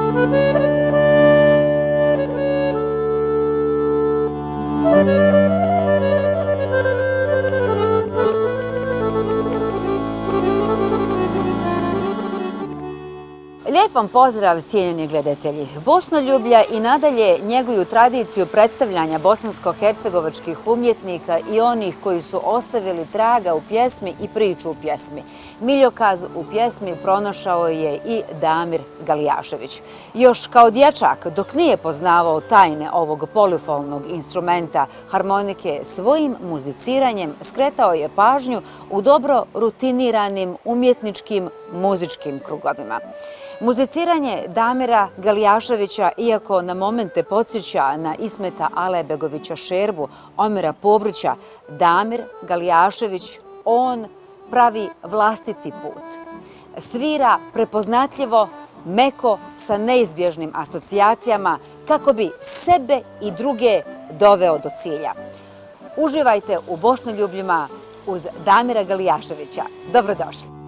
Lijep vam pozdrav, cijenjeni gledatelji. Bosnoljublja i nadalje njeguju tradiciju predstavljanja bosansko-hercegovačkih umjetnika i onih koji su ostavili traga u pjesmi i priču u pjesmi. Miljokaz u pjesmi pronašao je i Damir Galijašević. Još kao dječak, dok nije poznavao tajne ovog polifonnog instrumenta harmonike, svojim muziciranjem skretao je pažnju u dobro rutiniranim umjetničkim muzičkim krugovima. Muziciranje Damira Galijaševića, iako na momente podsjeća na Ismeta Alebegovića Šerbu, Omera Pobruća, Damir Galijašević, on pravi vlastiti put. Svira prepoznatljivo, meko, sa neizbježnim asocijacijama kako bi sebe i druge doveo do cilja. Uživajte u Bosnoljubljima uz Damira Galijaševića. Dobrodošli.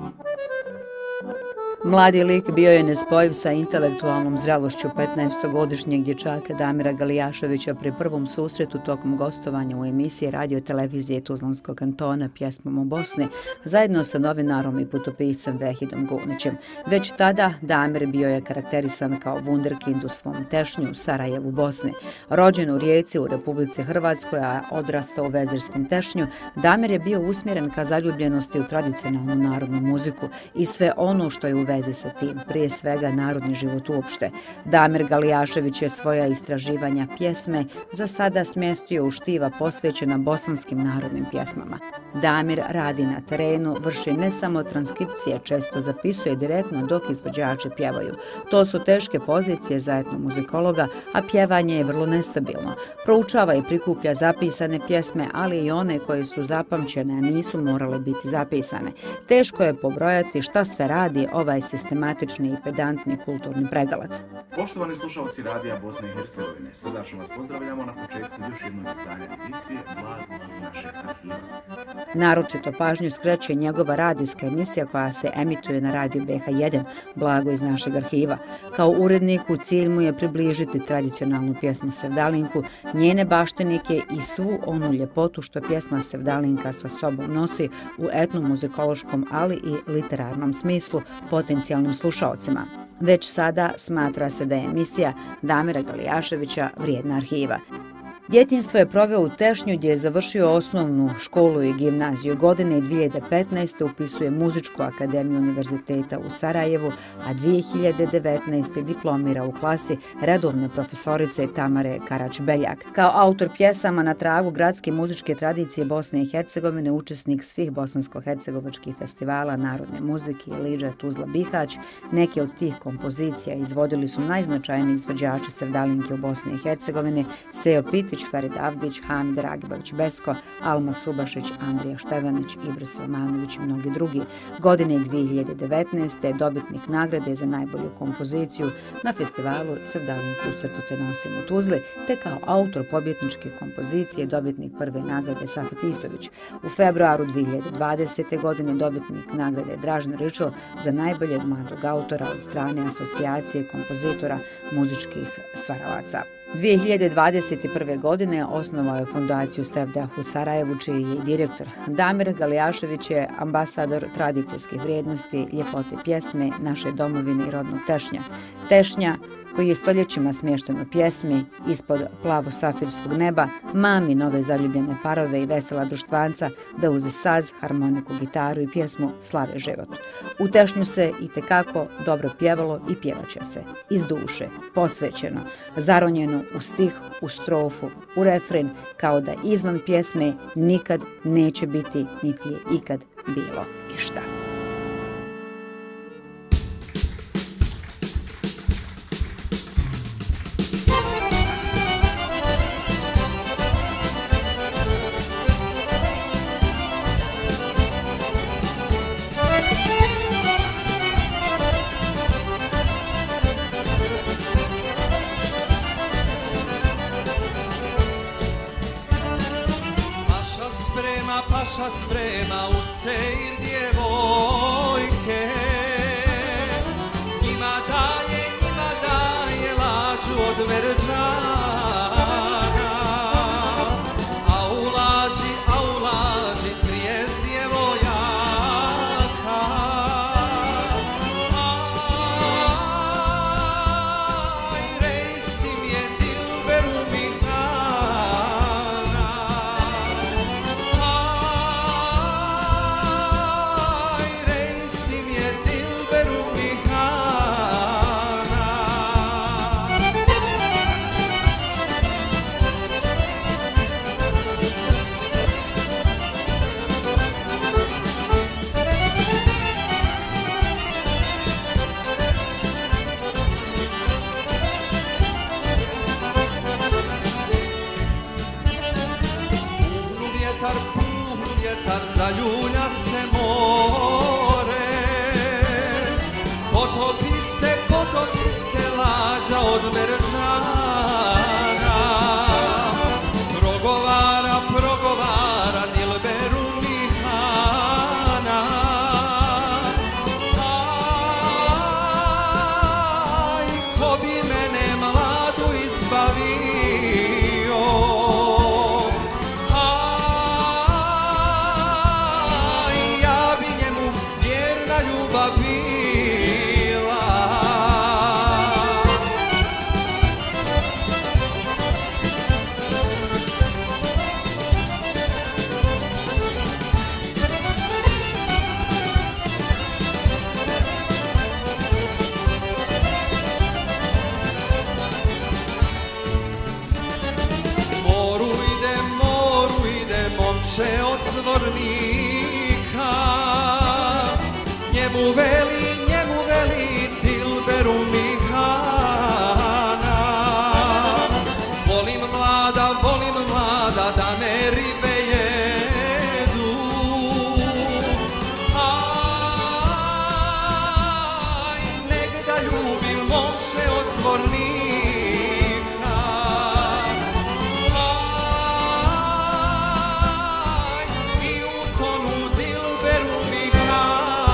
Mladi lik bio je nespojiv sa intelektualnom zrelošću 15-godišnjeg dječaka Damira Galijaševića pri prvom susretu tokom gostovanja u emisiji radio-televizije Tuzlanskog kantona Pjesmom o Bosni, zajedno sa novinarom i putopiscem Vehidom Gunićem. Već tada Damir bio je karakterisan kao wunderkind u svom tešnju Sarajevu, Bosni. Rođen u Rijeci u Republici Hrvatskoj, a odrastao u vezirskom tešnju, Damir je bio usmjeren ka zaljubljenosti u tradicionalnu narodnu muziku i sve ono što je u vezi sa tim, prije svega narodni život uopšte. Damir Galijašević je svoja istraživanja pjesme za sada smjestio u štiva posvećena bosanskim narodnim pjesmama. Damir radi na terenu, vrši ne samo transkripcije, često zapisuje direktno dok izvođači pjevaju. To su teške pozicije za etnomuzikologa, a pjevanje je vrlo nestabilno. Proučava i prikuplja zapisane pjesme, ali i one koje su zapamćene, a nisu morale biti zapisane. Teško je pobrojati šta sve radi ovaj sistematični i pedantni kulturni pregalac. Poštovani slušalci Radija Bosne i Hercegovine, srdačno vas pozdravljamo na početku još jednog izdanja emisije Blago iz našeg arhiva. Naročito pažnju skreće njegova radijska emisija koja se emituje na radiju BH1, Blago iz našeg arhiva. Kao uredniku cilj mu je približiti tradicionalnu pjesmu Sevdalinku, njene baštenike i svu onu ljepotu što pjesma Sevdalinka sa sobom nosi u etnomuzikološkom, ali i literarnom smislu potencijalnim slušaocima. Već sada smatra se da je emisija Damira Galijaševića vrijedna arhiva. Djetinjstvo je proveo u Tešnju gdje je završio osnovnu školu i gimnaziju. Godine 2015. upisuje Muzičku akademiju Univerziteta u Sarajevu, a 2019. diplomira u klasi redovne profesorice Tamare Karač-Beljak. Kao autor pjesama na tragu gradske muzičke tradicije Bosne i Hercegovine, učesnik svih bosansko-hercegovačkih festivala narodne muzike Liđa, Tuzla, Bihać, neke od tih kompozicija izvodili su najznačajniji izvođači Sevdalinke u Bosni i Hercegovini, Sejo Pitić, Ferid Avdić, Hamid Ragibović Besko, Alma Subašić, Andrija Števanić, Ibra Silmanović i mnogi drugi. Godine 2019. je dobitnik nagrade za najbolju kompoziciju na festivalu Sevdalinku u srcu te nosim u Tuzli, te kao autor pobjedničke kompozicije dobitnik prve nagrade Safet Isović. U februaru 2020. godine dobitnik nagrade Dražen Ričo za najboljeg mladog autora od strane Asocijacije kompozitora muzičkih stvaralaca. 2021. godine osnovao je fondaciju Sevdah u Sarajevu, čiji je direktor. Damir Galijašević je ambasador tradicijskih vrijednosti, ljepote pjesme, naše domovine i rodnog Tešnja. Tešnja, koji je stoljećima smješten u pjesmi, ispod plavo-safirskog neba, mami nove zaljubljene parove i vesela društvanca da uz saz, harmoniku, gitaru i pjesmu slave život. U Tešnju se itekako dobro pjevalo i pjevaće se. Iz duše, posvećeno, zaronjeno u stih, u strofu, u refren, kao da izvan pjesme nikad neće biti, niti je ikad bilo išta. Paša sprema u sejr djevojke, njima daje merđana. Aulađi, trijest djevojaka. Aj, rejsi mi je Dilberu Mihana. Aj, rejsi mi je Dilberu Mihana. Puhnu vjetar, zaljulja se more. Potopi se lađa od merđana. Progovara Dilberu Mihana. Aj, ko bi mene mladu izbavio. Aj, ja bi njemu vjerna ljubav bila. Moru ide momče od zvornika. Njemu veli Dilberu Mihana. Volim mlada da me ribe jedu. Aj, nek da ljubim momče od zvornika. Aj, i utonu Dilberu Mihana.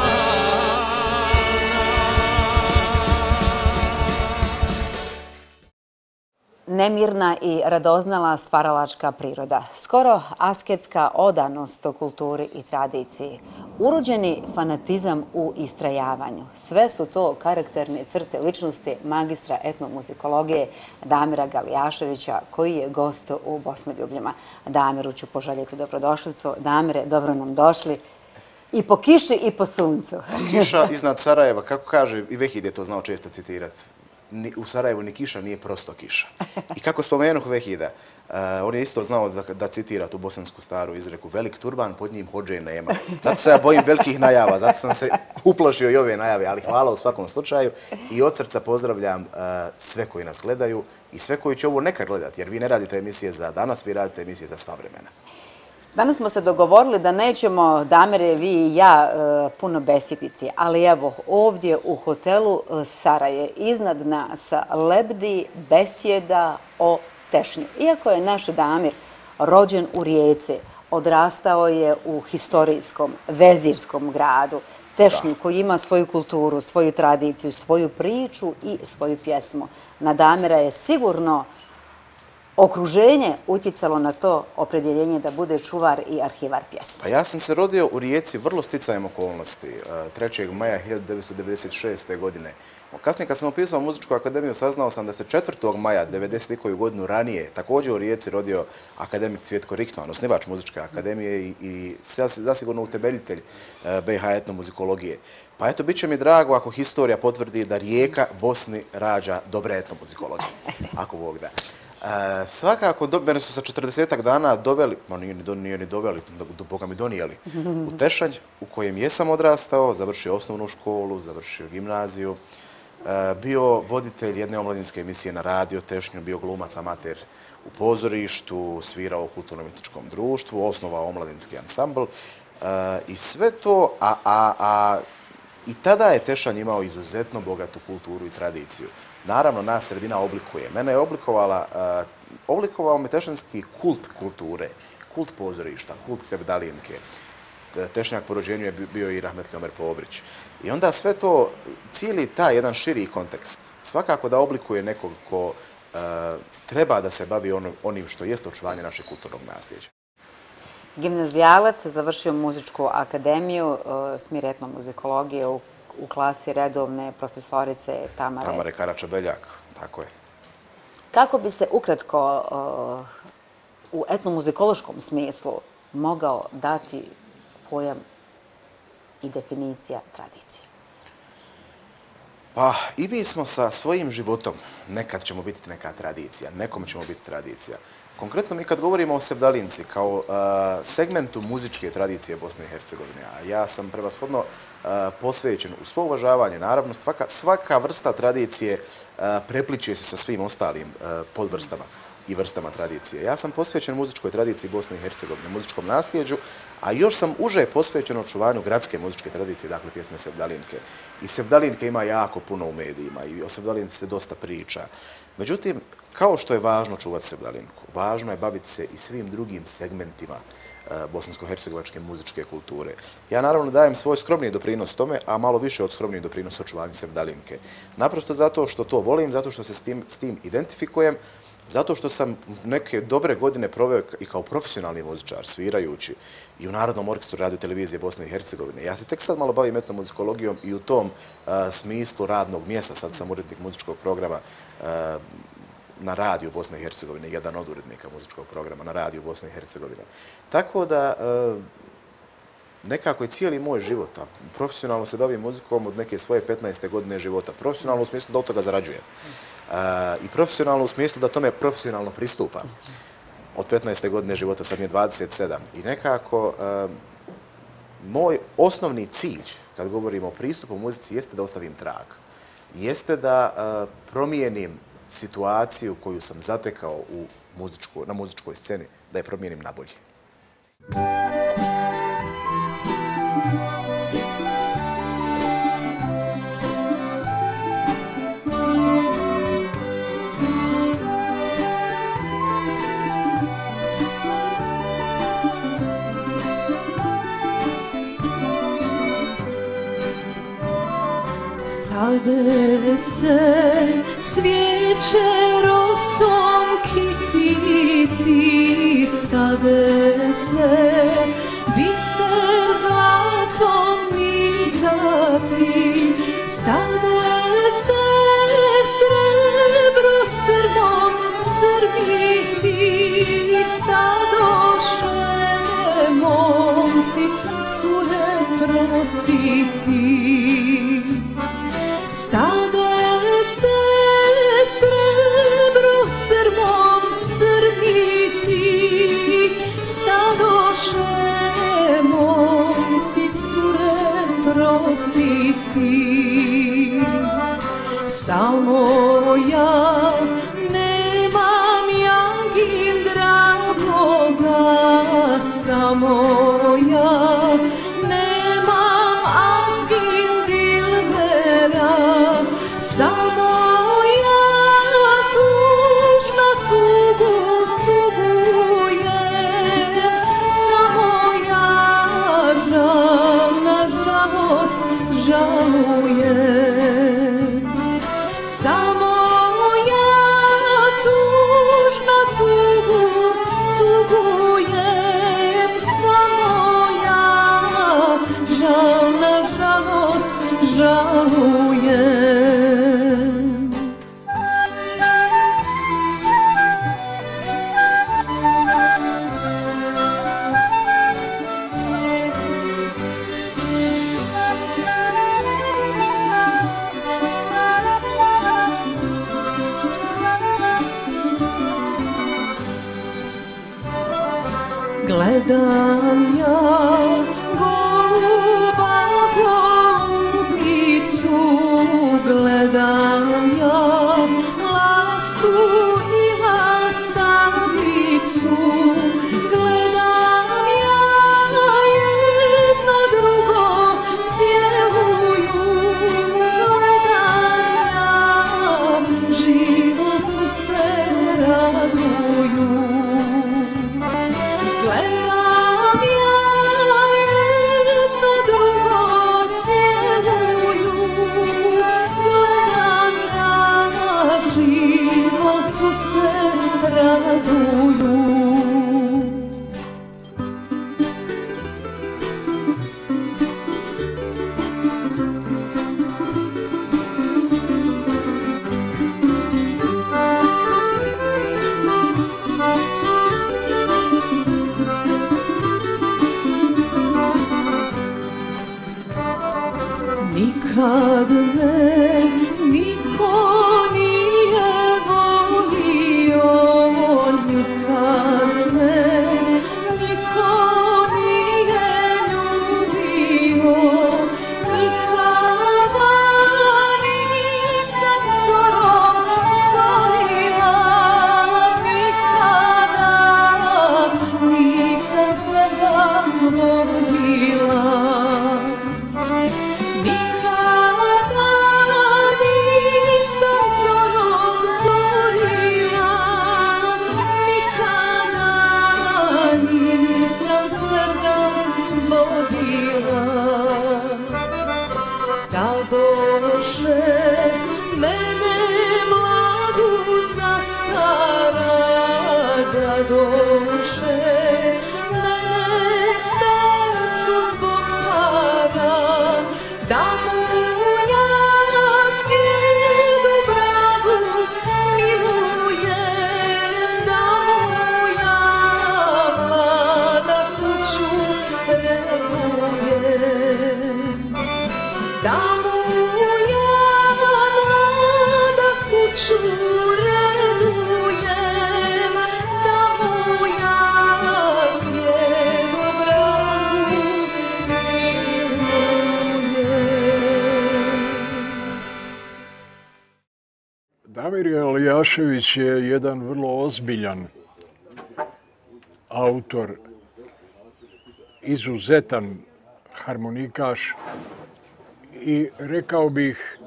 Nemirna i radoznala stvaralačka priroda, skoro asketska odanost kulturi i tradiciji, urođeni fanatizam u istrajavanju. Sve su to karakterne crte ličnosti magistra etnomuzikologije Damira Galijaševića, koji je gost u Bosnoljubljima. Damiru ću poželjeti dobrodošlicu. Damire, dobro nam došli. I po kiši i po suncu. Kiša iznad Sarajeva, kako kaže, i Vehid je to znao često citirati. U Sarajevu ni kiša nije prosto kiša. I kako spomenuh Vehida, on je isto znao da citira tu bosansku staru izreku: velik turban, pod njim hodže nema. Zato se ja bojim velikih najava, zato sam se uplošio i ove najave, ali hvala u svakom slučaju. I od srca pozdravljam sve koji nas gledaju i sve koji će ovo nekad gledati, jer vi ne radite emisije za danas, vi radite emisije za sva vremena. Danas smo se dogovorili da nećemo, Damire, vi i ja, puno besjetici, ali evo, ovdje u hotelu Saraje iznad nas lebdi besjeda o tešnju. Iako je naš Damir rođen u Rijeci, odrastao je u historijskom, vezirskom gradu, Tešnju, koji ima svoju kulturu, svoju tradiciju, svoju priču i svoju pjesmu. Na Damira je sigurno okruženje utjecalo na to opredjeljenje da bude čuvar i arhivar pjesma. Pa ja sam se rodio u Rijeci vrlo sticajem okolnosti, 3. maja 1996. godine. Kasnije kad sam upisao Muzičku akademiju saznao sam da se 4. maja 1990. godinu ranije također u Rijeci rodio akademik Cvjetko Richtman, osnivač Muzičke akademije i zasigurno utemeljitelj BiH etnomuzikologije. Pa eto, bit će mi drago ako historija potvrdi da Rijeka Bosni rađa dobre etnomuzikologije, ako Bog da. Svakako, mene su sa 40-ak dana doveli, no nije ni doveli, Boga mi donijeli, u Tešanj, u kojem jesam odrastao, završio osnovnu školu, završio gimnaziju, bio voditelj jedne omladinske emisije na radio Tešnju, bio glumac amater u pozorištu, svirao u kulturno-umjetničkom društvu, osnovao omladinski ansambl i sve to, i tada je Tešanj imao izuzetno bogatu kulturu i tradiciju. Naravno, nas sredina oblikuje. Mene je oblikovao me tešanjski kult kulture, kult pozorišta, kult sevdalinke. Tešnjak po rođenju je bio i rahmetli Omer Pobrić. I onda sve to, cijeli taj jedan širi kontekst, svakako da oblikuje nekog ko treba da se bavi onim što jest očuvanje našeg kulturnog nasljeđa. Gimnazijalac je završio muzičku akademiju, smjer etnomuzikologije u klasi redovne profesorice Tamare Karača-Beljak, tako je. Kako bi se ukratko u etnomuzikološkom smislu mogao dati pojam i definicija tradicije? Pa i mi smo sa svojim životom, nekad ćemo biti neka tradicija, nekom ćemo biti tradicija. Konkretno mi kad govorimo o Sevdalinci kao segmentu muzičke tradicije Bosne i Hercegovine, a ja sam prevashodno posvećen u svo uvažavanje, naravno svaka vrsta tradicije prepliče se sa svim ostalim podvrstama i vrstama tradicije. Ja sam posvećen muzičkoj tradiciji Bosne i Hercegovine, muzičkom nasljeđu, a još sam uže posvećen očuvanju gradske muzičke tradicije, dakle pjesme Sevdalinke. I Sevdalinke ima jako puno u medijima i o Sevdalinci se dosta priča. Međutim, kao što je važno čuvati Sevdalinku, važno je baviti se i svim drugim segmentima bosansko-hercegovačke muzičke kulture. Ja naravno dajem svoj skromni doprinos tome, a malo više od skromnih doprinosa očuvanju Sevdalinke. Naprosto zato što to volim, zato što se s tim identifikujem, zato što sam neke dobre godine proveo i kao profesionalni muzičar, svirajući i u Narodnom orkestru Radio televizije Bosne i Hercegovine. Ja se tek sad malo bavim etnomuzikologijom i u tom smislu radnog mjesta. Sad sam urednik muzičkog programa na radiju Bosne i Hercegovine, jedan od urednika muzičkog programa na radiju Bosne i Hercegovine. Tako da nekako je cijeli moj život, a profesionalno se bavim muzikom od neke svoje 15. godine života. Profesionalno u smislu da od toga zarađujem. I profesionalno u smislu da tome profesionalno pristupam. Od 15. godine života, sad mi je 27. I nekako moj osnovni cilj, kad govorimo o pristupu u muzici, jeste da ostavim trag. Jeste da promijenim situaciju koju sam zatekao na muzičkoj sceni, da je promijenim na bolje. Stade se cvijeće rosom kititi, stade se biser zlatom nizati, stade se srebro srmom srmiti, stadoše momci cure prositi. Stade se srebro srmom srmiti, stadoše momci cure prositi. Samo ja nemam jangin dragoga, samo ja nemam azgin dilbera, samo ja tužna tugu tugujem, samo ja žalna žalost žalujem, samo ja Nikad me niko nije volio, nikad me niko nije ljubio, nikada nisam zorom zorila, nikada nisam srda vodila. Nikada nisam zorom zorila, nikada nisam srda vodila. Da doše mene mladu zastara, da doše mene starcu zbog para, da mu ja sjedu bradu milujem, da mu ja mlada kuću redujem, da mu ja mlada kuću redujem, da mu ja sjedu bradu milujem. Damir Elijašević je jedan vrlo ozbiljan autor, izuzetan harmonikaš i rekao bih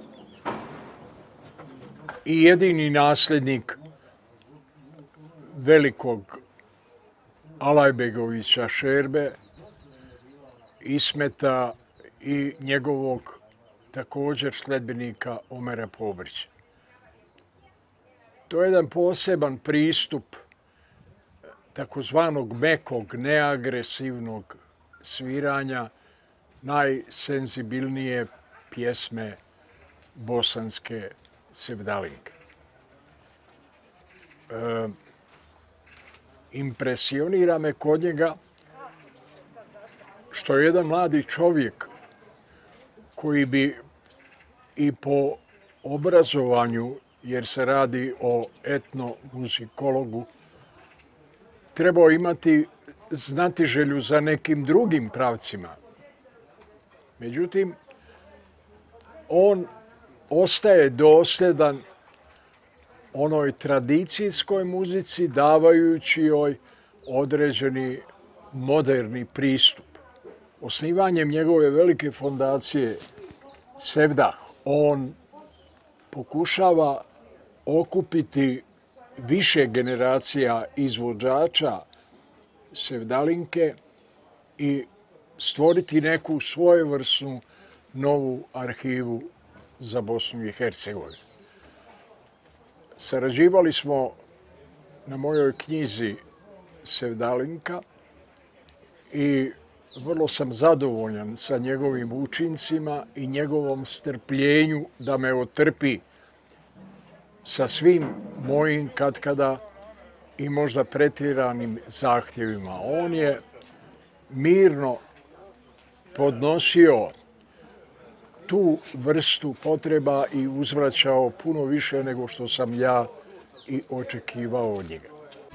i jedini nasljednik velikog Alajbegovića Šerbe, Ismeta i njegovog također sledbenika Omera Pobrića. To je jedan poseban pristup takozvanog mekog, neagresivnog sviranja najsenzibilnije pjesme bosanske sevdalinke. Impresionira me kod njega što je jedan mladi čovjek koji bi i po obrazovanju, jer se radi o etnomuzikologu, trebao imati znatiželju za nekim drugim pravcima. Međutim, on ostaje dosljedan onoj tradicijskoj muzici, davajući joj određeni moderni pristup. Osnivanjem njegove velike fondacije Sevdah, on pokušava okupiti više generacija izvođača sevdalinke i stvoriti neku svojevrsnu novu arhivu za Bosnu i Hercegovinu. Sarađivali smo na mojoj knjizi Sevdalinka i vrlo sam zadovoljan sa njegovim učincima i njegovom strpljenju da me otrpi sa svim mojim katkada i možda pretjeranim zahtjevima. On je mirno podnosio tu vrstu potreba i uzvraćao puno više nego što sam ja i očekivao od njega.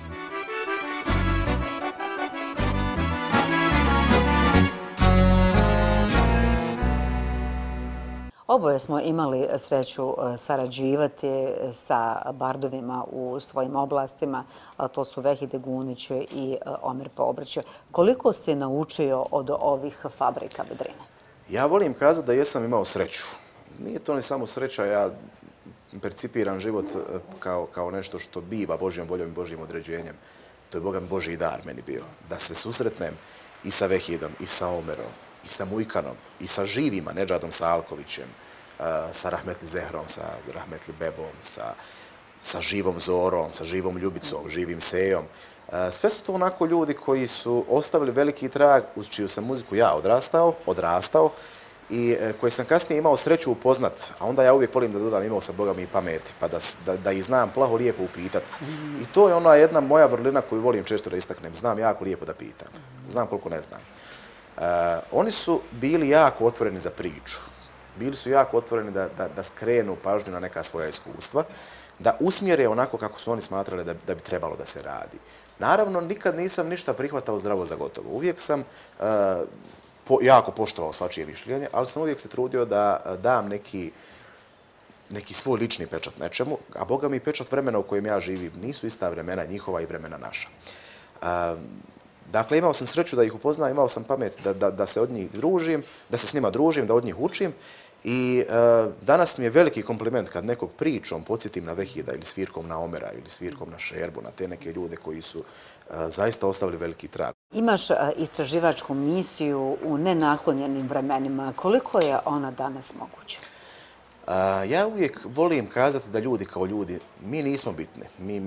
Oboje smo imali sreću sarađivati sa bardovima u svojim oblastima, a to su Vehide Gunić i Omer Pobrić. Koliko si naučio od ovih fabrika vedrine? Ja volim kazati da jesam imao sreću. Nije to ni samo sreća, ja percipiram život kao nešto što biva Božjom voljom i Božjim određenjem. To je Bogan Božji dar meni bio. Da se susretnem i sa Vehidom, i sa Omerom, i sa Mujkanom, i sa živima, Nedžadom Salkovićem, sa Rahmetli Zehrom, sa Rahmetli Bebom, sa živom Zorom, sa živom Ljubicom, živim Sejom. Sve su to onako ljudi koji su ostavili veliki trag, uz čiju sam muziku ja odrastao i koji sam kasnije imao sreću upoznat. A onda ja uvijek volim da dodam, imao sam Boga mi i pameti, pa da ih znam plaho lijepo upitat. I to je ona jedna moja vrlina koju volim često da istaknem. Znam jako lijepo da pitam. Znam koliko ne znam. Oni su bili jako otvoreni za priču. bili su jako otvoreni da skrenu pažnju na neka svoja iskustva, da usmjere onako kako su oni smatrali da bi trebalo da se radi. Naravno, nikad nisam ništa prihvatao zdravo za gotovo. Uvijek sam jako poštovao svačije mišljenje, ali sam uvijek se trudio da dam neki svoj lični pečat nečemu, a Boga mi pečat vremena u kojem ja živim nisu ista vremena njihova i vremena naša. Dakle, imao sam sreću da ih upoznam, imao sam pamet da se od njih družim, da se s njima družim, da od njih učim. I danas mi je veliki kompliment kad nekog pričom podsjetim na Vehida ili svirkom na Omera ili svirkom na Šerbu, na te neke ljude koji su zaista ostavili veliki trag. Imaš istraživačku misiju u nenaklonjenim vremenima. Koliko je ona danas moguća? Ja uvijek volim kazati da ljudi kao ljudi, mi nismo bitni.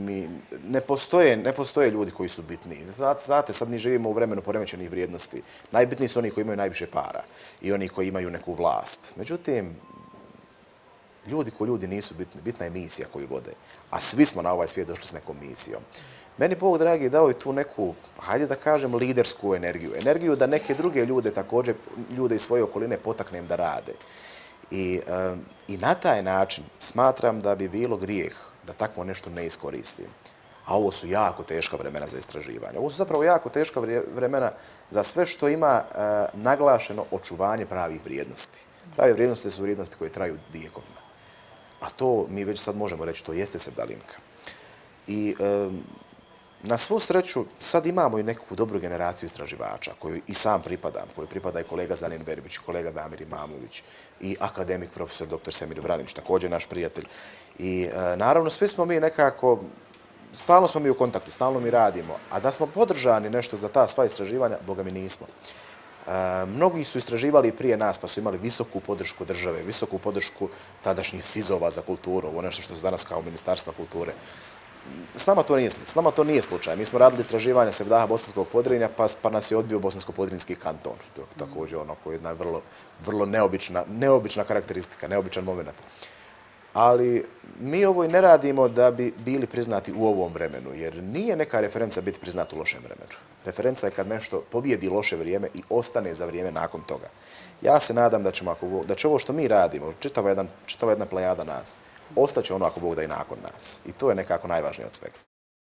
Ne postoje ljudi koji su bitni. Znate, sad mi živimo u vremenu poremećenih vrijednosti. Najbitniji su oni koji imaju najviše para i oni koji imaju neku vlast. Međutim, ljudi kao ljudi nisu bitni. Bitna je misija koju vode. A svi smo na ovaj svijet došli s nekom misijom. Meni Bog dragi dao je tu neku, hajde da kažem, lidersku energiju. Energiju da neke druge ljude, također ljude iz svoje okoline, potaknem da rade. I na taj način smatram da bi bilo grijeh da takvo nešto ne iskoristim. A ovo su jako teška vremena za istraživanje. Ovo su zapravo jako teška vremena za sve što ima naglašeno očuvanje pravih vrijednosti. Prave vrijednosti su vrijednosti koje traju vijekovima. A to mi već sad možemo reći, to jeste sevdalinka. I na svu sreću sad imamo i neku dobru generaciju istraživača koju i sam pripadam, koju pripada i kolega Zanin Berbić, kolega Damir Imamović i akademik profesor dr. Semir Vranić, također naš prijatelj. I naravno svi smo mi nekako, stalno smo mi u kontaktu, stalno mi radimo, a da smo podržani nešto za ta sva istraživanja, Boga mi nismo. Mnogi su istraživali prije nas, pa su imali visoku podršku države, visoku podršku tadašnjih SIZ-ova za kulturu, ovo nešto što su danas kao Ministarstva kulture. S nama to nije slučaj. Mi smo radili istraživanja Sevdaha Bosanskog Podrinja, pa nas je odbio Bosansko-Podrinjski kanton. To je također ono jedna vrlo neobična karakteristika, neobičan moment. Ali mi ovo i ne radimo da bi bili priznati u ovom vremenu, jer nije neka referenca biti priznat u lošem vremenu. Referenca je kad nešto pobijedi loše vrijeme i ostane za vrijeme nakon toga. Ja se nadam da će ovo što mi radimo, čitava jedna plejada nas, ostaće ono ako Bog da i nakon nas. I to je nekako najvažnije od svega.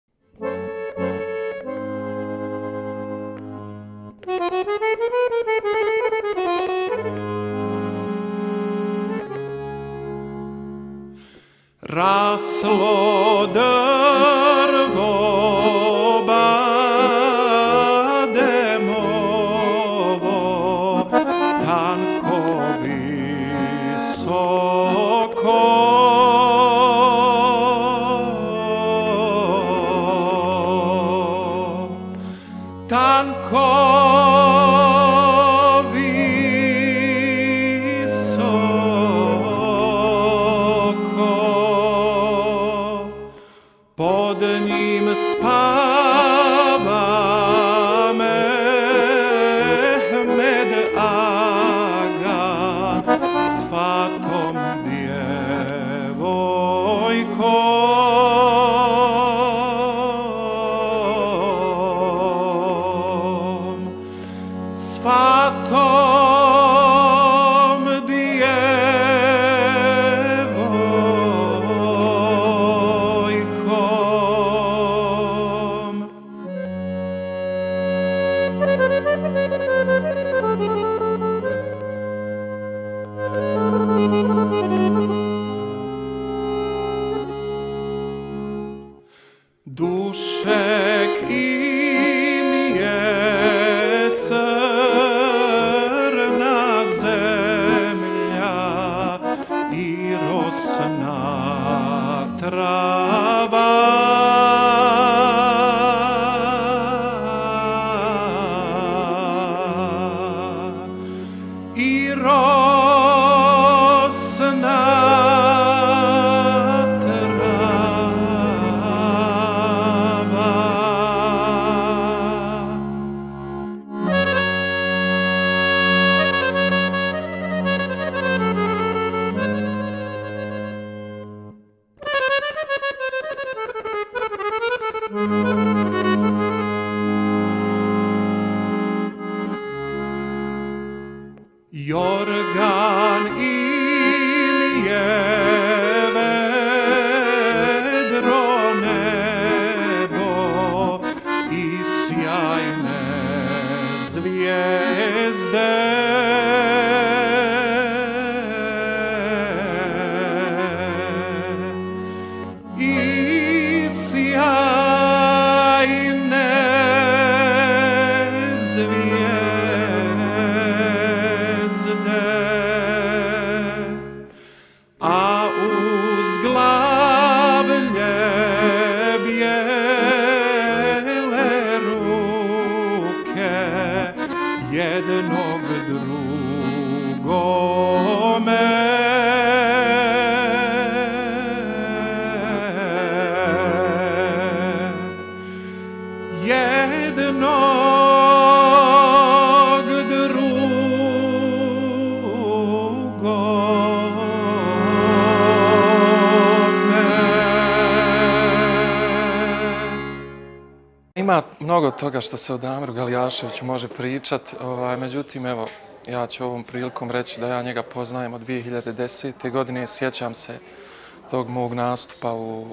Raslo drvo bademovo, tanko visoko. Tanko visoko, pod njim spava Mehmed Aga s Fatom djevojkom. S Fatom djevojkom. Dušek im je crna zemlja i rosna trava. I rosna Jorgan i jednog drugome. Ima mnogo toga što se o Damiru Galijaševiću može pričat, međutim, evo, ja ću ovom prilikom reći da ja njega poznajem od 2010. godine. Sjećam se tog mog nastupa u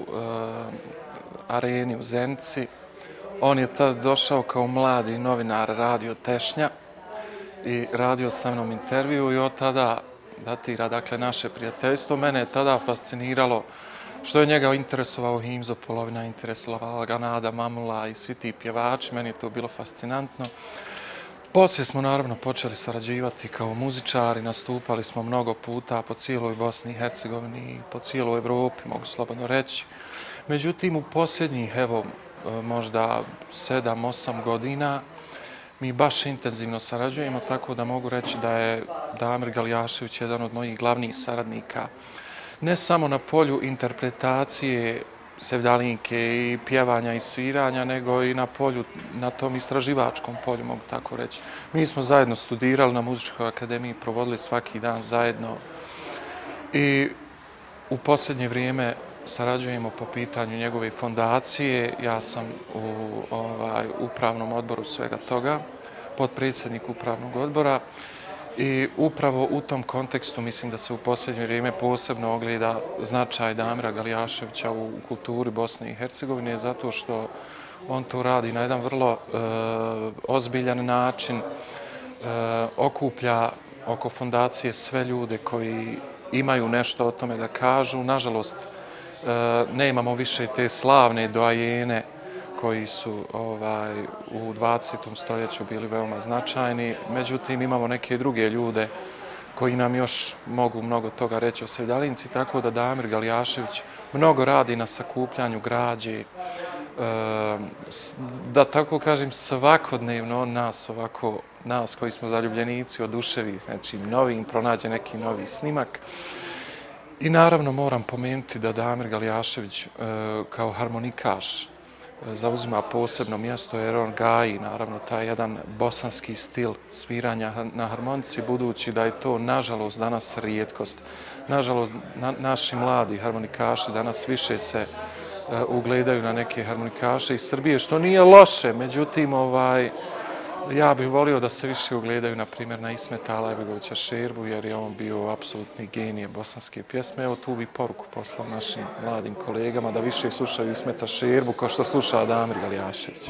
areni u Zenici. On je tad došao kao mladi novinar Radio Tešnja i radio sa mnom intervju i od tada datira, dakle, naše prijateljstvo. Mene je tada fasciniralo što je njega interesovao Himzo Polovina, interesovala ga Nada Mamula i svi ti pjevači. Meni je to bilo fascinantno. Poslije smo naravno počeli sarađivati kao muzičari, nastupali smo mnogo puta po cijeloj Bosni i Hercegovini i po cijeloj Evropi, mogu slobodno reći. Međutim, u posljednjih, evo, možda 7-8 godina mi baš intenzivno sarađujemo, tako da mogu reći da je Damir Galijašević jedan od mojih glavnih saradnika. Ne samo na polju interpretacije sevdalinke i pjevanja i sviranja, nego i na polju, na tom istraživačkom polju, mogu tako reći. Mi smo zajedno studirali na Muzičkoj akademiji, provodili svaki dan zajedno i u posljednje vrijeme sarađujemo po pitanju njegove fondacije. Ja sam u upravnom odboru svega toga, potpredsjednik upravnog odbora. I upravo u tom kontekstu mislim da se u posljednje vrijeme posebno ogleda značaj Damira Galijaševića u kulturi Bosne i Hercegovine, zato što on to radi na jedan vrlo ozbiljan način, okuplja oko fondacije sve ljude koji imaju nešto o tome da kažu. Nažalost, ne imamo više te slavne doajene koji su u 20. stoljeću bili veoma značajni. Međutim, imamo neke druge ljude koji nam još mogu mnogo toga reći o sevdalinci, tako da Damir Galijašević mnogo radi na sakupljanju građe, da tako kažem svakodnevno nas koji smo zaljubljenici oduševi, znači novim, pronađe neki novi snimak. I naravno moram pomenuti da Damir Galijašević kao harmonikaš zauzima posebno mjesto jer on gaji naravno taj jedan bosanski stil sviranja na harmonici, budući da je to nažalost danas rijetkost. Nažalost, naši mladi harmonikaši danas više se ugledaju na neke harmonikaše iz Srbije, što nije loše, međutim ja bih volio da se više ugledaju na primjer na Ismeta Alajbegovića Šerbu, jer je on bio apsolutni genije bosanske pjesme. Evo tu bi poruku poslao našim mladim kolegama da više slušaju Ismeta Šerbu kao što sluša Damir Galijašević.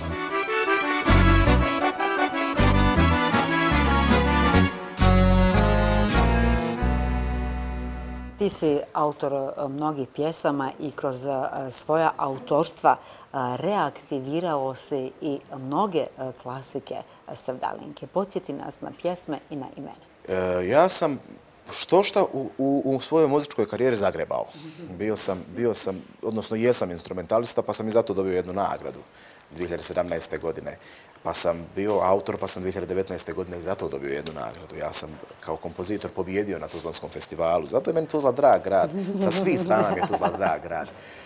Ti si autor mnogih pjesama i kroz svoja autorstva reaktivirao si i mnoge klasike sevdalinke. Podsjeti nas na pjesme i na imena. Ja sam što u svojoj muzičkoj karijeri zagrebao. Bio sam, odnosno jesam instrumentalista, pa sam i zato dobio jednu nagradu 2017. godine. Pa sam bio autor, pa sam 2019. godine i zato dobio jednu nagradu. Ja sam kao kompozitor pobjedio na Tuzlanskom festivalu. Zato je meni Tuzla drag grad. Sa svih strana mi je Tuzla drag grad.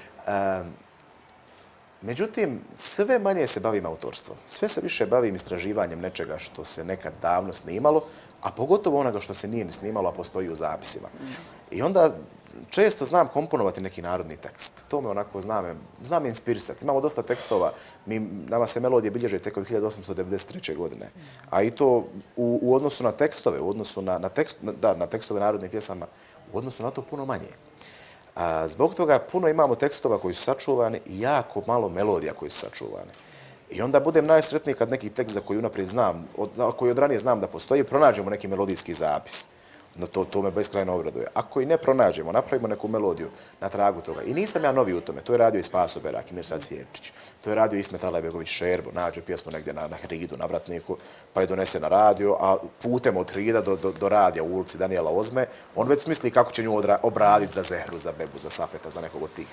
Međutim, sve manje se bavim autorstvom. Sve se više bavim istraživanjem nečega što se nekad davno snimalo, a pogotovo onoga što se nije ni snimalo, a postoji u zapisima. I onda često znam komponovati neki narodni tekst. To me onako znam inspirisati. Imamo dosta tekstova. Nama se melodije bilježe tek od 1893. godine. A i to u odnosu na tekstove, u odnosu na tekstove narodnih pjesama, u odnosu na to puno manje. Zbog toga puno imamo tekstova koji su sačuvani i jako malo melodija koji su sačuvane. I onda budem najsretniji kad neki tekst za koji unaprijed znam, koji od ranije znam da postoji, pronađemo neki melodijski zapis. No to me beskrajno obraduje. Ako i ne pronađemo, napravimo neku melodiju na tragu toga. I nisam ja novi u tome. To je radio i Spaso Berak i Mirsad Sjevčić. To je radio Ismet Alajbegović Šerbo. Nađe pjesmu negdje na Hridu, na Vratniku, pa je donese na radio, a putem od Hrida do radija u ulici Danijela Ozme, on već smisli kako će nju obraditi za Zehru, za Bebu, za Safeta, za nekog od tih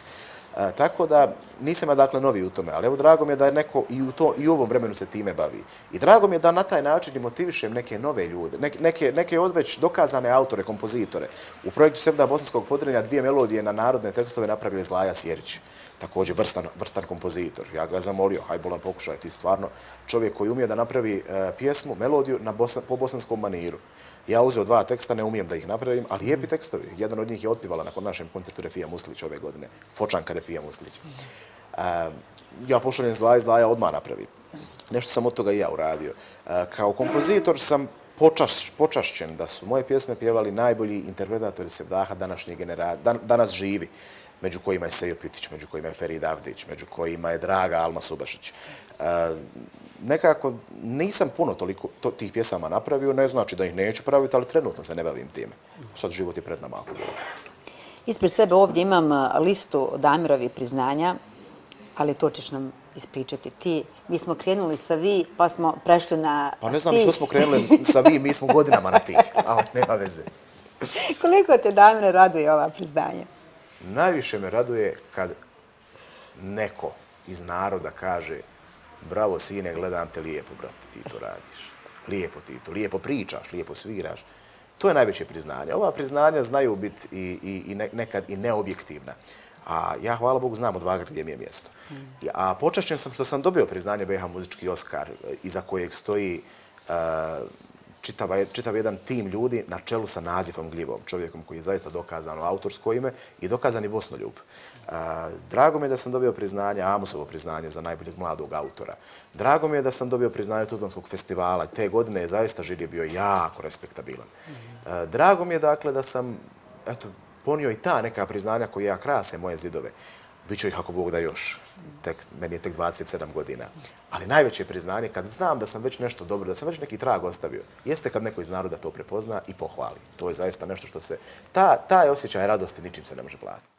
Tako da nisam ja dakle novi u tome, ali evo drago mi je da je neko i u ovom vremenu se time bavi. I drago mi je da na taj način i motivišem neke nove ljude, neke odveć dokazane autore, kompozitore. U projektu Sevda Bosanskog Podrinja 2 melodije na narodne tekstove napravio je Zlaja Sjerić, također vrstan kompozitor. Ja ga zamolio, haj bolan pokušaj, ti stvarno čovjek koji umije da napravi pjesmu, melodiju po bosanskom maniru. Ja uzeo 2 teksta, ne umijem da ih napravim, ali lijepi tekstovi. Jedan od njih je otpivala nakon našem koncertu Refija Muslić ove godine. Fočanka Refija Muslić. Ja pošaljem Zlaja odmah napravi. Nešto sam od toga i ja uradio. Kao kompozitor sam počašćen da su moje pjesme pjevali najbolji interpretatori Sevdaha današnje generacije, danas živi. Među kojima je Sejo Pitić, među kojima je Ferid Avdić, među kojima je draga Alma Subašić. Nekako nisam puno toliko tih pjesama napravio, ne znači da ih neću praviti, ali trenutno se ne bavim time. Sad život je pred nama ako bude. Ispred sebe ovdje imam listu Damirovih priznanja, ali to ćeš nam ispričati ti. Mi smo krenuli sa vi, pa smo prešli na ti. Pa ne znam što smo krenuli sa vi, mi smo godinama na ti, ali nema veze. Koliko te, Damire, raduje ova priznanja? Najviše me raduje kad neko iz naroda kaže: bravo sine, gledam te lijepo, brate, ti to radiš. Lijepo ti to, lijepo pričaš, lijepo sviraš. To je najveće priznanje. Ova priznanja znaju biti i nekad i neobjektivna. A ja, hvala Bogu, znam odvagati gdje mi je mjesto. A počašćen sam što sam dobio priznanje BiH muzički Oskar, iza kojeg stoji čitav jedan tim ljudi na čelu sa Nazifom Gljivom, čovjekom koji je zaista dokazano autorsko ime i dokazani bosnoljub. Drago mi je da sam dobio priznanje, Amusovo priznanje za najboljeg mladog autora. Drago mi je da sam dobio priznanje Tuzlanskog festivala. Te godine je zaista žiri bio jako respektabilan. Drago mi je dakle da sam ponio i ta neka priznanja koja krase moje zidove. Biće ih ako Bog da još. Meni je tek 27 godina. Ali najveće priznanje, kad znam da sam već nešto dobro, da sam već neki trag ostavio, jeste kad neko iz naroda to prepozna i pohvali. To je zaista nešto što se... Taj osjećaj radosti ničim se ne može platiti.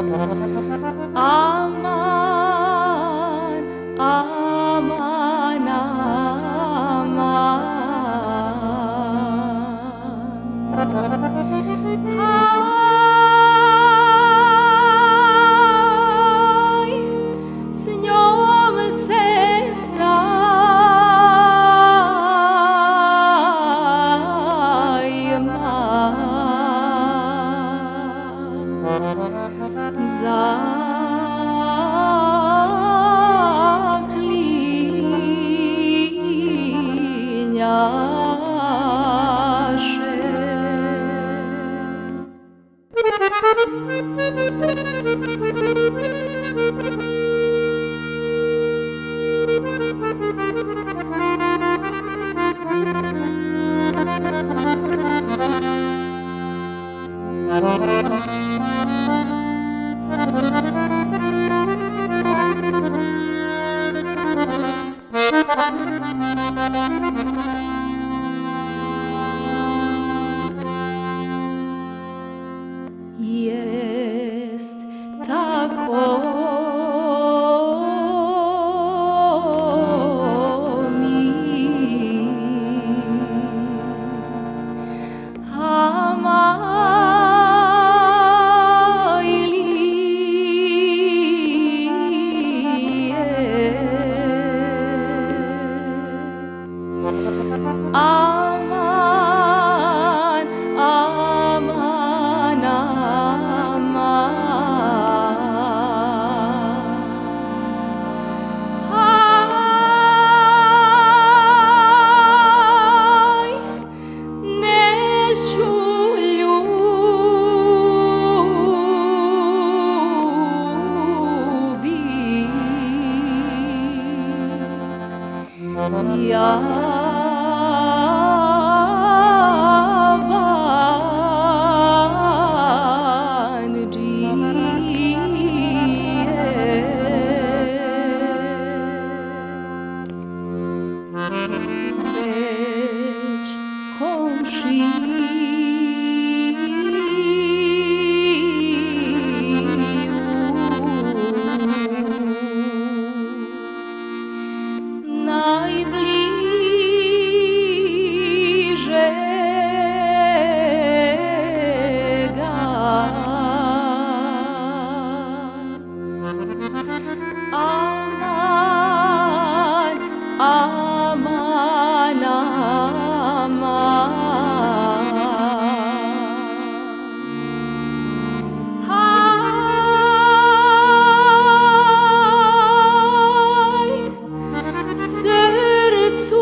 Aman, aman, aman. Aj, s njom se jest tako mi. Aman, aman, aman. Aj, neću ljubit. Ja već komšiju najbližega. Aman, aman, aman. Aj, srcu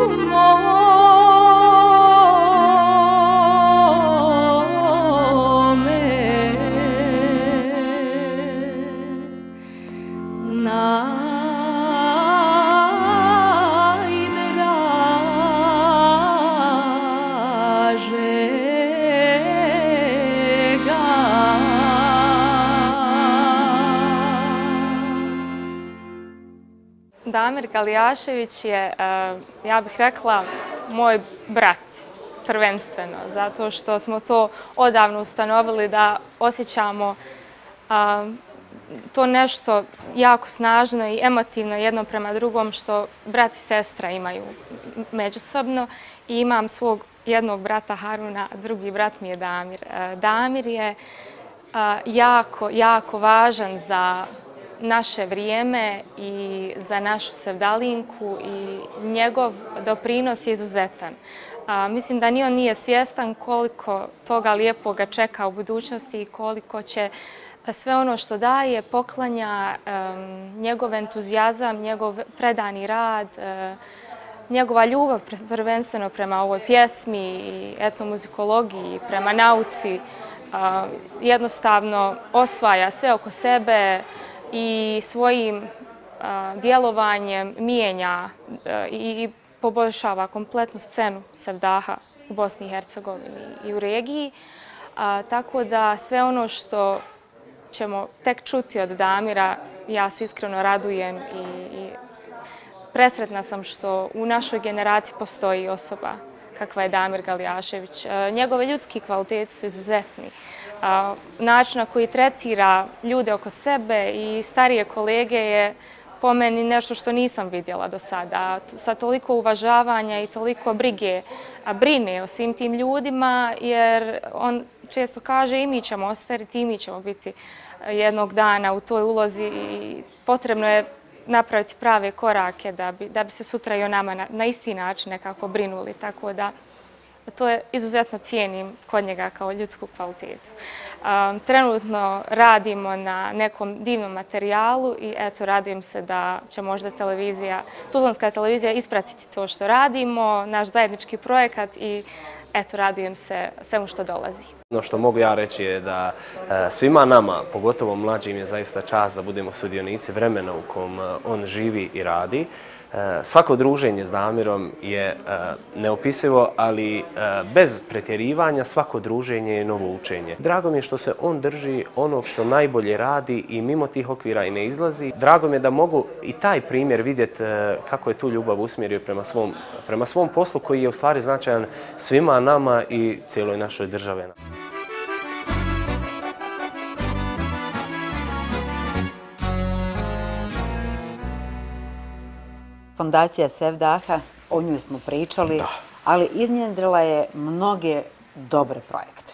mome Damir Galijašević je, ja bih rekla, moj brat, prvenstveno, zato što smo to odavno ustanovili da osjećamo to nešto jako snažno i emotivno jedno prema drugom što brat i sestra imaju međusobno. I imam svog jednog brata Haruna, drugi brat mi je Damir. Damir je jako, jako važan za naše vrijeme i za našu sevdalinku i njegov doprinos je izuzetan. Mislim da ni on nije svjestan koliko toga lijepoga čeka u budućnosti i koliko će sve ono što daje, poklanja, njegov entuzijazam, njegov predani rad, njegova ljubav prvenstveno prema ovoj pjesmi i etnomuzikologiji, prema nauci, jednostavno osvaja sve oko sebe i svojim djelovanjem mijenja i poboljšava kompletnu scenu sevdaha u Bosni i Hercegovini i u regiji. Tako da sve ono što ćemo tek čuti od Damira, ja se iskreno radujem i presretna sam što u našoj generaciji postoji osoba kakva je Damir Galjašević. Njegove ljudski kvaliteti su izuzetni. Način na koji tretira ljude oko sebe i starije kolege je po meni nešto što nisam vidjela do sada. Sa toliko uvažavanja i toliko brige brine o svim tim ljudima, jer on često kaže i mi ćemo ostariti, i mi ćemo biti jednog dana u toj ulozi i potrebno je napraviti prave korake da bi se sutra i o nama na isti način nekako brinuli. Tako da to je izuzetno cijenim kod njega kao ljudsku kvalitetu. Trenutno radimo na nekom divnom materijalu i eto, radujem se da će možda Tuzlanska televizija ispratiti to što radimo, naš zajednički projekat i eto, radujem se svemu što dolazi. Ono što mogu ja reći je da svima nama, pogotovo mlađim, je zaista čast da budemo sudionici vremena u kom on živi i radi. Svako druženje s Damirom je neopisivo, ali bez pretjerivanja svako druženje je novo učenje. Drago mi je što se on drži onog što najbolje radi i mimo tih okvira i ne izlazi. Drago mi je da mogu i taj primjer vidjeti kako je tu ljubav usmjerio prema svom poslu koji je u stvari značajan svima nama i cijeloj našoj državi. Fondacija Sevdaha, o njoj smo pričali, ali iznjedrila je mnoge dobre projekte.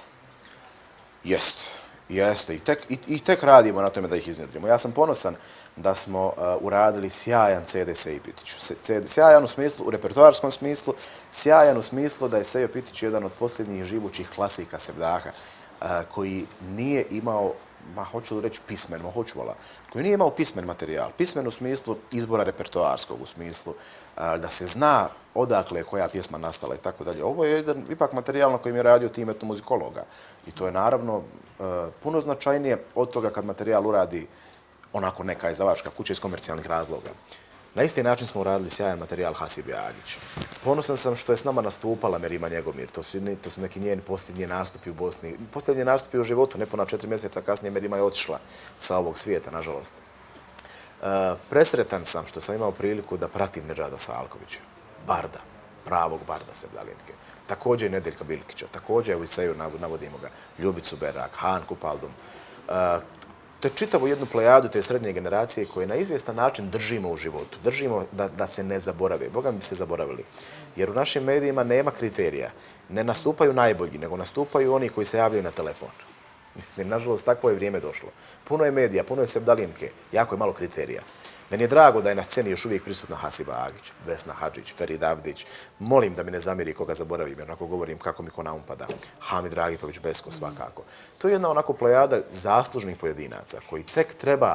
Jeste. I tek radimo na tome da ih iznjedrimo. Ja sam ponosan da smo uradili sjajan CD Seji Pitiću. Sjajan u smislu, u repertoarskom smislu, sjajan u smislu da je Sejo Pitić jedan od posljednjih živućih klasika Sevdaha koji nije imao, hoću li reći pismen, koji nije imao pismen materijal. Pismen u smislu izbora repertoarskog, u smislu da se zna odakle je koja pjesma nastala i tako dalje. Ovo je jedan ipak materijal na kojem je radio tim etnomuzikologa. I to je naravno puno značajnije od toga kad materijal uradi onako neka izdavačka kuća iz komercijalnih razloga. Na isti način smo uradili sjajan materijal Hasibe Agić. Ponosan sam što je s nama nastupala Merima Njegomir. To su neki njeni posljednji nastupi u Bosni. Posljednji nastupi u životu, nepuna 4 mjeseca kasnije Merima je otišla sa ovog svijeta, nažalost. Presretan sam što sam imao priliku da pratim Nedžada Salkovića, barda, pravog barda Sevdalinke. Također i Nedeljka Bilkića, također u Seju navodimo ga, Ljubicu Berak, Hanku Paldum. To je čitavu jednu plejadu te srednje generacije koje na izvjestan način držimo u životu. Držimo da se ne zaborave. Boga mi bi se zaboravili. Jer u našim medijima nema kriterija. Ne nastupaju najbolji, nego nastupaju oni koji se javljaju na telefon. Mislim, nažalost, takvo je vrijeme došlo. Puno je medija, puno je Sevdalinke, jako je malo kriterija. Meni je drago da je na sceni još uvijek prisutna Hasiba Agić, Vesna Hadžić, Ferid Avdić. Molim da mi ne zamjeri koga zaboravim, jer onako govorim kako mi ko na um pada. Hamid Dragipović, Besko, svakako. To je jedna onako plejada zaslužnih pojedinaca koji tek treba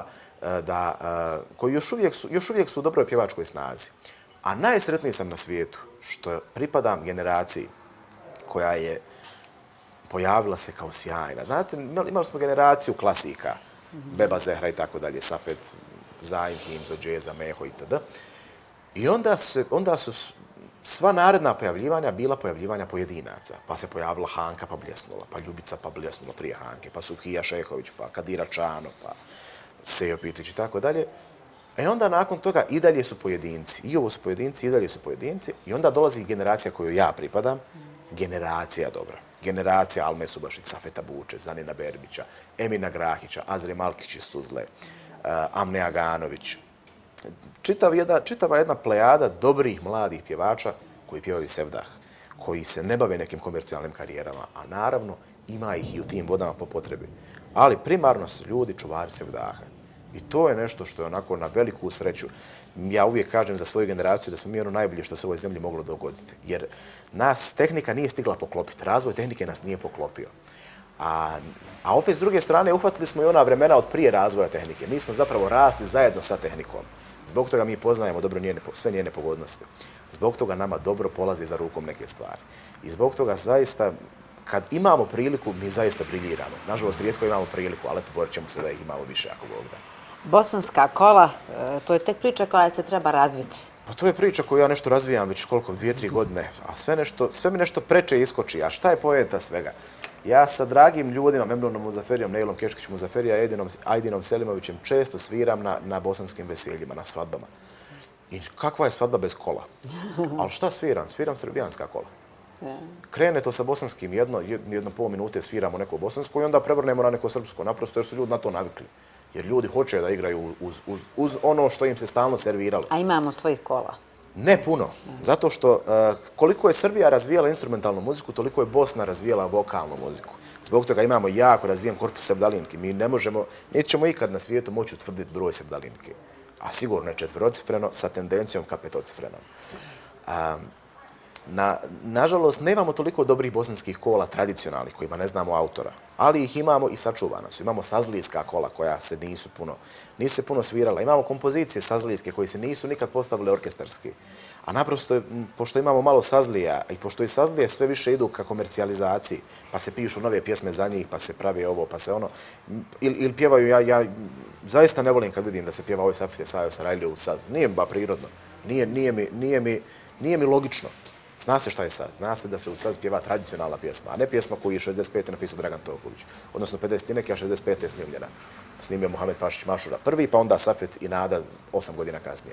koji još uvijek su u dobroj pjevačkoj snazi. A najsretniji sam na svijetu što pripadam generaciji koja je pojavila se kao sjajna. Znate, imali smo generaciju klasika, Beba Zehra i tako dalje, Safet, Zaim, Himzo, Džeza, Meho itd. I onda su sva naredna pojavljivanja bila pojavljivanja pojedinaca. Pa se pojavila Hanka pa bljesnula, pa Ljubica pa bljesnula prije Hanke, pa Sukija Šehović, pa Kadira Čano, pa Sejo Pitić i tako dalje. E onda nakon toga i dalje su pojedinci. I ovo su pojedinci, i dalje su pojedinci. I onda dolazi generacija koju ja pripadam, generacija dobra. Generacija Alme Subašić, Safeta Buče, Zanina Berbića, Emina Grahića, Azre Malkić iz Tuzle, Amne Aganović. Čitava jedna plejada dobrih mladih pjevača koji pjevaju Sevdah, koji se ne bave nekim komercijalnim karijerama, a naravno ima ih i u tim vodama po potrebi. Ali primarno su ljudi čuvari Sevdaha. I to je nešto što je onako na veliku sreću. Ja uvijek kažem za svoju generaciju da smo mi ono najbolje što se u ovoj zemlji moglo dogoditi. Jer nas tehnika nije stigla poklopiti. Razvoj tehnike nas nije poklopio. A opet s druge strane uhvatili smo i ona vremena od prije razvoja tehnike. Mi smo zapravo rasli zajedno sa tehnikom. Zbog toga mi poznajemo dobro sve njene pogodnosti. Zbog toga nama dobro polazi za rukom neke stvari. I zbog toga zaista, kad imamo priliku, mi zaista briljiramo. Nažalost, rijetko imamo priliku, ali borit ćemo se da ih imamo više ako Bog da. Bosanska kola, to je tek priča koja se treba razviti. Pa to je priča koju ja nešto razvijam već koliko, 2-3 godine, a sve mi nešto preče iskoči. A šta je poenta svega? Ja sa dragim ljudima, Memnunom Muzaferijom, Neilom Keškić Muzaferija i Ajdinom Selimovićem često sviram na bosanskim veseljima, na svadbama. I kakva je svadba bez kola? Ali šta sviram? Sviram srbijanska kola. Krene to sa bosanskim, jedno pol minute sviramo neko bosansko i onda prevrnemo na neko srpsko, naprosto jer su ljudi na to navikli. Jer ljudi hoće da igraju uz ono što im se stalno serviralo. A imamo svojih kola? Ne puno, zato što koliko je Srbija razvijala instrumentalnu muziku, toliko je Bosna razvijala vokalnu muziku. Zbog toga imamo jako razvijen korpus sevdalinki. Mi nećemo ikad na svijetu moći utvrditi broj sevdalinki, a sigurno je četverocifreno sa tendencijom ka petocifrenom. Nažalost, nemamo toliko dobrih bosanskih kola tradicionalnih kojima ne znamo autora, ali ih imamo i sačuvana su. Imamo sazlijska kola koja se nisu se puno svirala. Imamo kompozicije sazlijske koje se nisu nikad postavile orkestarski. A naprosto, pošto imamo malo sazlija i pošto i sazlije sve više idu ka komercijalizaciji, pa se pišu nove pjesme za njih, pa se pravi ovo, pa se ono, ili pjevaju, ja zaista ne volim kad vidim da se pjeva ovaj Safite Sajo Sarajliju u saz. Nije mi ba prirodno, nije mi logično. Zna se šta je saz, zna se da se u saz pjeva tradicionalna pjesma, a ne pjesma koju je 65. napisao Dragan Toković, odnosno 50. a 65. je snimljena. Snimio Mohamed Pašić Mašura prvi, pa onda Safet i Nada 8 godina kasnije.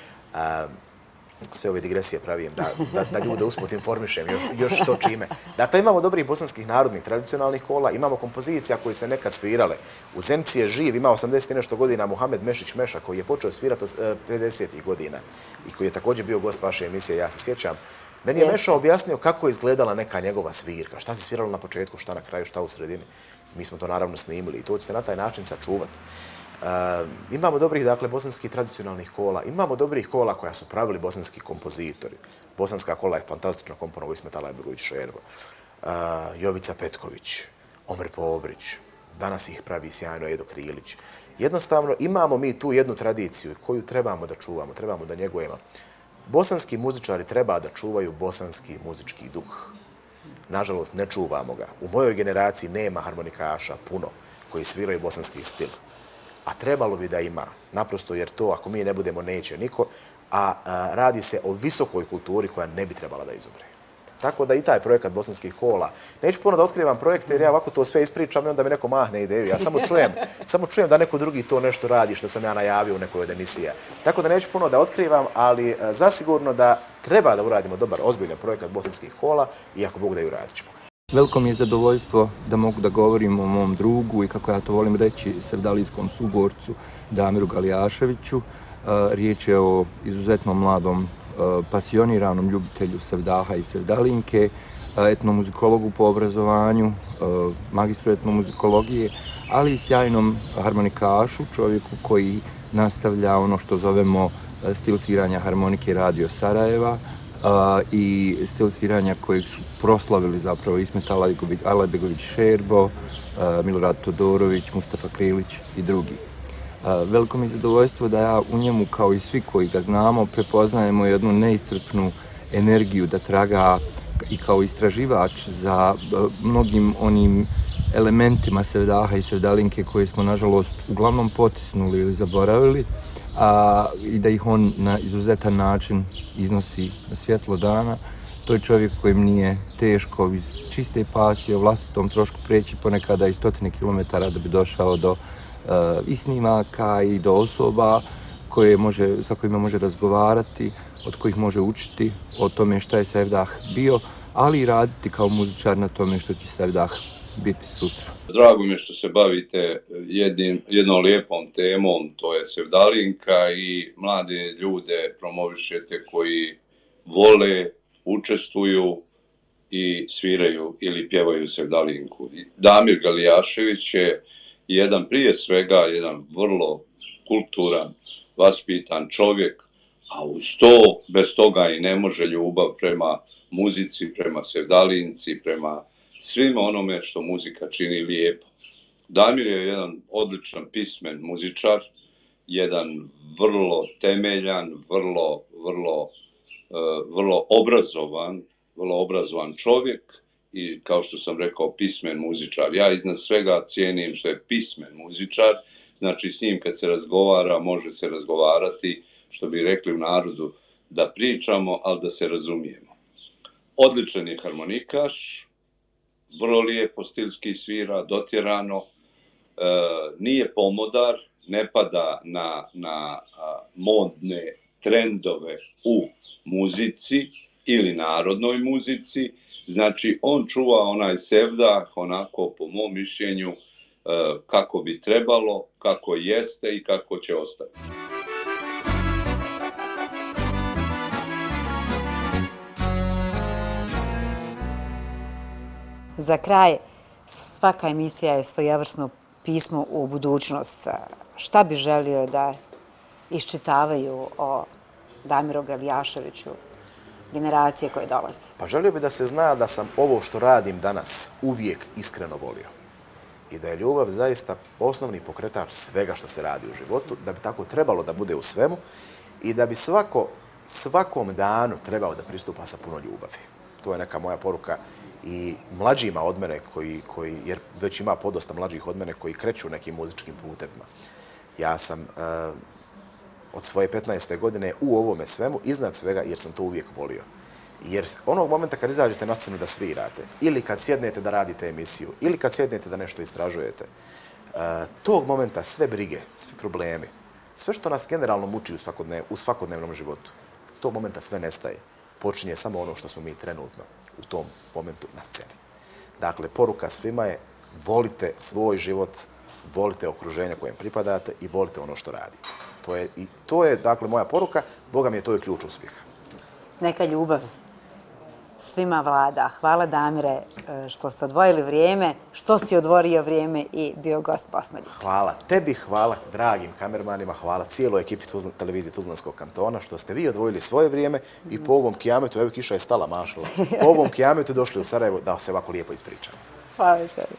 Sve ove digresije pravim da ljude usput informišem još to čime. Dakle, imamo dobrih bosanskih narodnih tradicionalnih kola, imamo kompozicija koje se nekad svirale. U Zenici je živ, ima 80 i nešto godina Mohamed Mešić Meša koji je počeo svirati 50. godina i koji je također bio gost vaše emisije, ja se sjećam. Meni je Meša objasnio kako je izgledala neka njegova svirka, šta se sviralo na početku, šta na kraju, šta u sredini. Mi smo to naravno snimili i to će se na taj način sačuvati. Imamo dobrih, dakle, bosanskih tradicionalnih kola, imamo dobrih kola koja su pravili bosanski kompozitori. Bosanska kola je fantastično komponovao Ismet Alajbegović Šerbo, Jovica Petković, Omer Pobrić, danas ih pravi sjajno Edo Krilić. Jednostavno, imamo mi tu jednu tradiciju koju trebamo da čuvamo, trebamo da njegujemo. Bosanski muzičari treba da čuvaju bosanski muzički duh. Nažalost, ne čuvamo ga. U mojoj generaciji nema harmonikaša puno koji sviraju bosanski stil. A trebalo bi da ima, naprosto jer to, ako mi ne budemo, neće niko, a radi se o visokoj kulturi koja ne bi trebala da izumre. Tako da i taj projekat bosanskih kola, neću puno da otkrivam projekte jer ja ovako to sve ispričam i onda mi neko mahne ideju. Ja samo čujem da neko drugi to nešto radi što sam ja najavio u nekoj od emisija. Tako da neću puno da otkrivam, ali zasigurno da treba da uradimo dobar, ozbiljan projekat bosanskih kola i ako Bog da i uradit ćemo ga. Veliko mi je zadovoljstvo da mogu da govorim o mom drugu i, kako ja to volim reći, sevdalijskom suborcu Damiru Galijaševiću. Riječ je o izuzetno mladom pasioniranom ljubitelju sevdaha i sevdalinke, etnomuzikologu po obrazovanju, magistru etnomuzikologije, ali i sjajnom harmonikašu, čovjeku koji nastavlja ono što zovemo stil sviranja harmonike Radio Sarajeva i stil sviranja kojeg su proslavili zapravo Ismet Alajbegović Šerbo, Milorad Todorović, Mustafa Krilić i drugi. Veliko mi je zadovoljstvo da ja u njemu, kao i svi koji ga znamo, prepoznajemo jednu neiscrpnu energiju da traga i kao istraživač za mnogim onim elementima sevdaha i sevdalinke koje smo, nažalost, uglavnom potisnuli ili zaboravili, i da ih on na izuzetan način iznosi na svjetlo dana. To je čovjek kojem nije teško iz čiste pasije o vlastitom trošku preći ponekada i 100 kilometara da bi došao do i snimaka i do osoba sa kojima može razgovarati, od kojih može učiti o tome šta je sevdah bio, ali i raditi kao muzičar na tome što će sevdah biti sutra. Drago mi je što se bavite jednom lijepom temom, to je sevdalinka, i mlade ljude promovišete koji vole, učestvuju i sviraju ili pjevaju sevdalinku. Damir Galijašević je prije svega jedan vrlo kulturan, vaspitan čovjek, a uz to, bez toga i ne može ljubav prema muzici, prema sevdalinci, prema svima onome što muzika čini lijepo. Damir je jedan odličan pismen muzičar, jedan vrlo temeljan, vrlo obrazovan čovjek i, kao što sam rekao, pismen muzičar. Ja iznad svega cijenim što je pismen muzičar, znači s njim kad se razgovara, može se razgovarati, što bi rekli u narodu, da pričamo, ali da se razumijemo. Odličan je harmonikaš, vrlo lijepo stilski svira, dotjerano, nije pomodar, ne pada na modne trendove u muzici, ili narodnoj muzici. Znači, on čuva onaj sevdah, onako, po mom mišljenju, kako bi trebalo, kako jeste i kako će ostati. Za kraj, svaka emisija je svojevrsno pismo u budućnost. Šta bi želio da iščitavaju o Damiru Galijaševiću generacije koje dolaze? Pa želio bi da se zna da sam ovo što radim danas uvijek iskreno volio. I da je ljubav zaista osnovni pokretač svega što se radi u životu, da bi tako trebalo da bude u svemu i da bi svakom danu trebao da pristupa sa puno ljubavi. To je neka moja poruka i mlađima od mene, jer već ima podosta mlađih od mene koji kreću nekim muzičkim putevima. Ja sam od svoje 15. godine u ovome svemu, iznad svega, jer sam to uvijek volio. Jer onog momenta kad izađete na scenu da svirate, ili kad sjednete da radite emisiju, ili kad sjednete da nešto istražujete, tog momenta sve brige, svi problemi, sve što nas generalno muči u svakodnevnom životu, tog momenta sve nestaje. Počinje samo ono što smo mi trenutno u tom momentu na sceni. Dakle, poruka svima je volite svoj život, volite okruženje kojem pripadate i volite ono što radite. To je, dakle, moja poruka. Boga mi je, to je ključ uspjeha. Neka ljubav svima vlada. Hvala, Damire, što ste odvojili vrijeme, što si odvorio vrijeme i bio gost Bosnoljublja. Hvala tebi, hvala dragim kamermanima, hvala cijeloj ekipi televizije Tuzlanskog kantona, što ste vi odvojili svoje vrijeme i po ovom kijametu, evo kiša je stala, mašala, po ovom kijametu došli u Sarajevo da se ovako lijepo ispričamo. Hvala želim.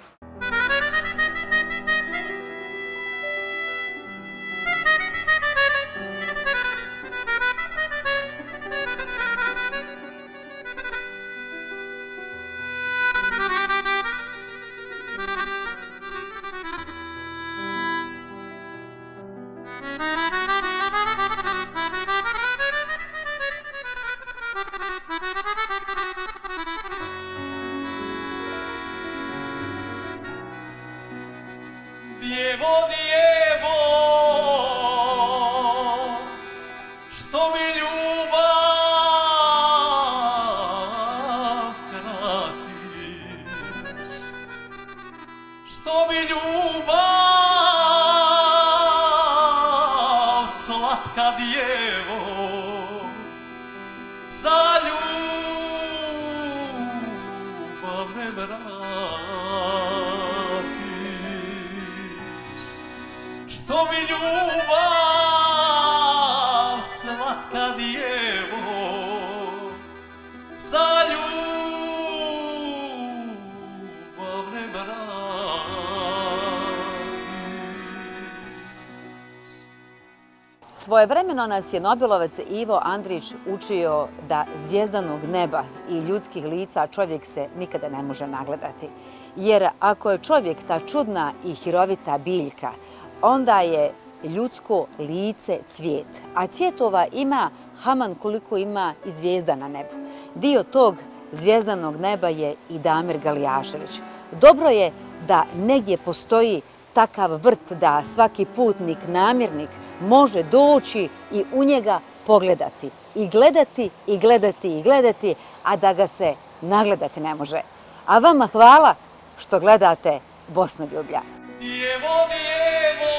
Svojevremeno nas je Nobelovac Ivo Andrić učio da zvjezdanog neba i ljudskih lica čovjek se nikada ne može nagledati. Jer ako je čovjek ta čudna i hirovita biljka, onda je ljudsko lice cvijet. A cvjetova ima haman koliko ima i zvijezda na nebu. Dio tog zvjezdanog neba je i Damir Galijašević. Dobro je da negdje postoji takav vrt da svaki putnik, namirnik može doći i u njega pogledati. I gledati, i gledati, i gledati, a da ga se nagledati ne može. A vama hvala što gledate Bosnoljublja. Djevo, djevo,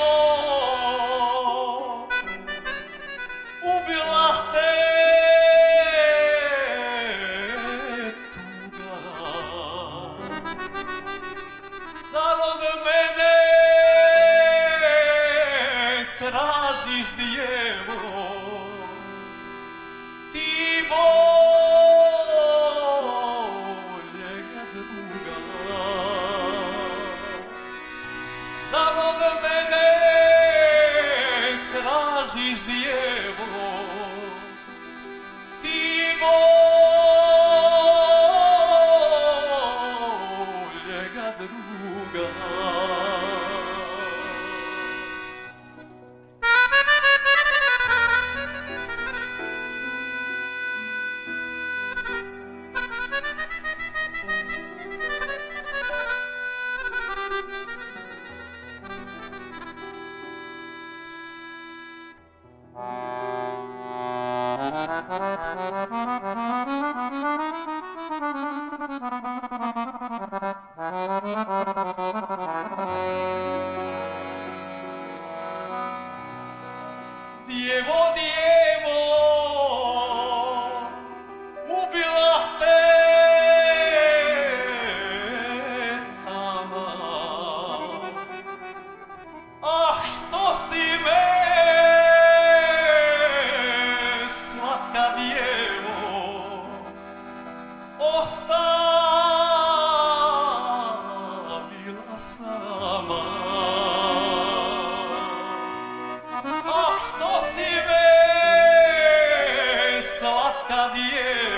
ubila te tuga. Zar od mene tražiš, djevo, ti boljega druga? Zar od mene tražiš, djevo, ti boljega druga? Thank you. Djevo, djevo, ubila te tama. Ah, što si me, slatka djevo, ostavila sama. Ah, što si me, slatka djevo,